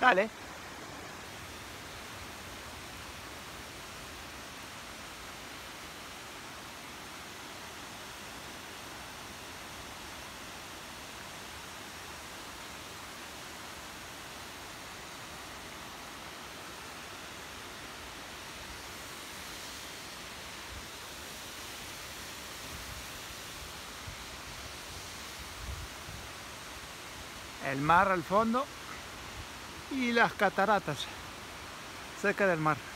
Dale. El mar al fondo y las cataratas cerca del mar.